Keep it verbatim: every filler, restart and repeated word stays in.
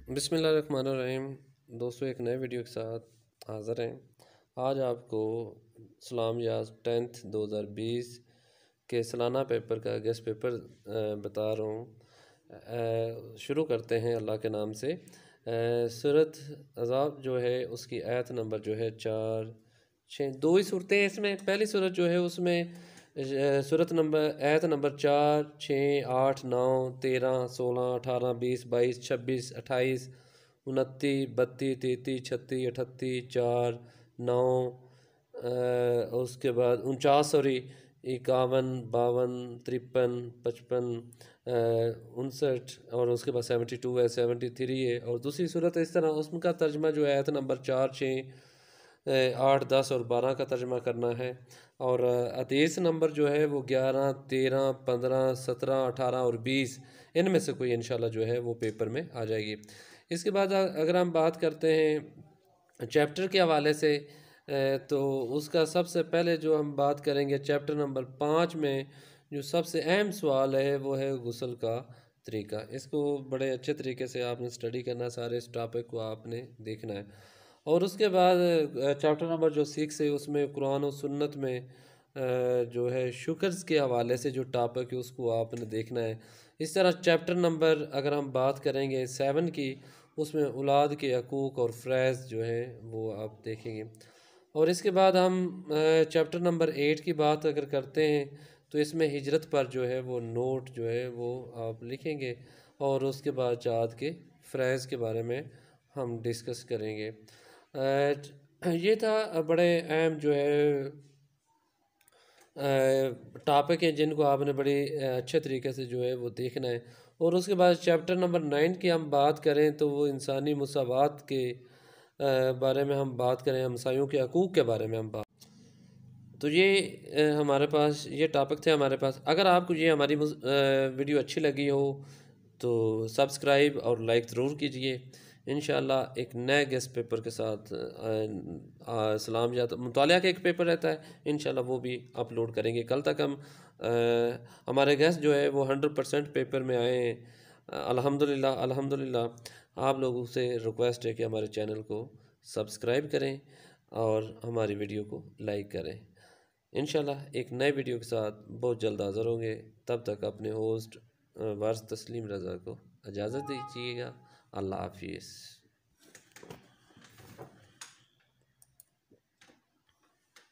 बिस्मिल्लाहिर्रहमानिर्रहीम। दोस्तों, एक नए वीडियो के साथ हाज़िर हैं। आज आपको इस्लामियात टेंथ दो हज़ार बीस के सालाना पेपर का गेस्ट पेपर अ, बता रहा हूँ। अ, शुरू करते हैं अल्लाह के नाम से। सूरत अज़ाब जो है उसकी आयत नंबर जो है चार छः, दो ही सूरतें हैं इसमें। पहली सूरत जो है उसमें सूरत नंबर आयत नंबर चार छः आठ नौ तेरह सोलह अठारह बीस बाईस छब्बीस अट्ठाईस उनतीस बत्तीस तैंतीस छत्तीस अठत्तीस चार नौ, उसके बाद उनचास सॉरी इक्यावन बावन तिरपन पचपन उनसठ और उसके बाद सेवेंटी टू है, सेवेंटी थ्री है। और दूसरी सूरत इस तरह उसका तर्जमा जो है आयत नंबर चार छः आठ दस और बारह का तर्जमा करना है। और हदीस नंबर जो है वो ग्यारह तेरह पंद्रह सत्रह अठारह और बीस, इनमें से कोई इंशाल्लाह जो है वो पेपर में आ जाएगी। इसके बाद अगर हम बात करते हैं चैप्टर के हवाले से, तो उसका सबसे पहले जो हम बात करेंगे चैप्टर नंबर पाँच में जो सबसे अहम सवाल है वो है गुस्ल का तरीका। इसको बड़े अच्छे तरीके से आपने स्टडी करना है, सारे इस टॉपिक को आपने देखना है। और उसके बाद चैप्टर नंबर जो सिक्स है उसमें कुरान और सुन्नत में जो है शुक्र के हवाले से जो टॉपिक है उसको आपने देखना है। इस तरह चैप्टर नंबर अगर हम बात करेंगे सेवन की, उसमें औलाद के हकूक़ और फ़रज़ जो है वो आप देखेंगे। और इसके बाद हम चैप्टर नंबर एट की बात अगर करते हैं तो इसमें हिजरत पर जो है वो नोट जो है वो आप लिखेंगे। और उसके बाद चाँद के फ़रज़ के बारे में हम डिस्कस करेंगे। ये था बड़े अहम जो है टॉपिक हैं जिनको आपने बड़े अच्छे तरीके से जो है वो देखना है। और उसके बाद चैप्टर नंबर नाइन की हम बात करें तो वो इंसानी मुसावात के बारे में हम बात करें, हमसायों के हकूक़ के बारे में हम बात, तो ये हमारे पास ये टॉपिक थे हमारे पास। अगर आपको ये हमारी वीडियो अच्छी लगी हो तो सब्सक्राइब और लाइक ज़रूर कीजिए। इंशाल्लाह एक नए गेस्ट पेपर के साथ इस्लामियात मुतालिया का एक पेपर रहता है, इंशाल्लाह वो भी अपलोड करेंगे। कल तक हम आ, हमारे गेस्ट जो है वो हंड्रेड परसेंट पेपर में आए हैं अल्हम्दुलिल्लाह अल्हम्दुलिल्लाह। आप लोगों से रिक्वेस्ट है कि हमारे चैनल को सब्सक्राइब करें और हमारी वीडियो को लाइक करें। इंशाल्लाह एक नए वीडियो के साथ बहुत जल्द हाज़िर होंगे। तब तक अपने होस्ट वारिस तस्लीम रज़ा को इजाज़त दीजिएगा। अल्लाह हाफिज़।